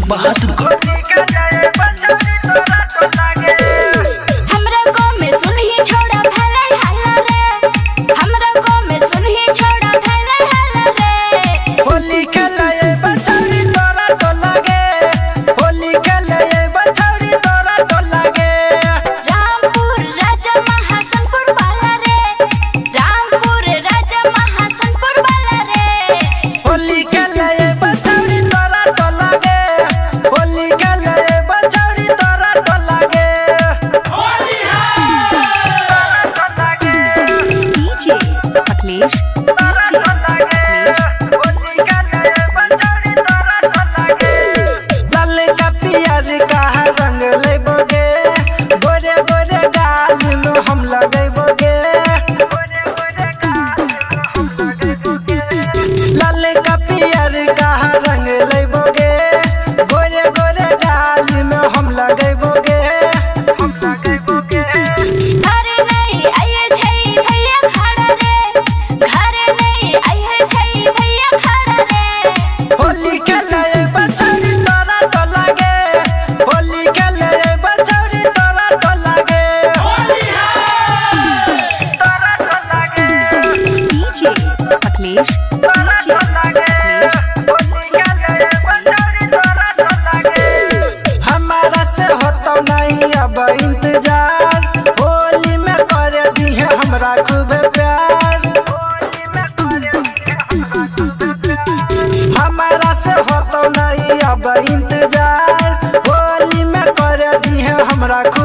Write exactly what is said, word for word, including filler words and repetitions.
बहादुरगढ़। हमरा गाँव में सुनही छोड़ा भले हल्ला रे, हमरा गाँव में सुनही छोड़ा भले हल्ला रे। होली खेले बछौरी तोरा तो लागे, होली खेले बछौरी तोरा तो लागे। रामपुर राजा महासनपुर वाला रे, रामपुर राजा महासनपुर वाला रे। होली खेले बछौरी तोरा तो लागे, होली खेले बछौरी तोरा तो लागे। होली है तोरा तो लागे। डीजे अखिलेश रंग लेबोगे गोरे गोरे गाल में हम लगेबोगे, लाल का पियर का रंग लेबोगे गोरे गोरे गाल में हम लगेबोगे, हम लगेबोगे। घर नहीं आये छै भैया खड़ा रे, घर नहीं आये छै भैया खड़ा रे। होली खेले बछौरी तोरा तो लागे, होली खेले बछौरी तोरा तो लागे। होली है तोरा तो लागे। डीजे अखिलेश हमारा से होता नहीं अब इंतजार, होली में कर दी है हमरा खूब प्यार। हमारा से होता नहीं अब इंतजार, होली में कर दी है हमरा खूब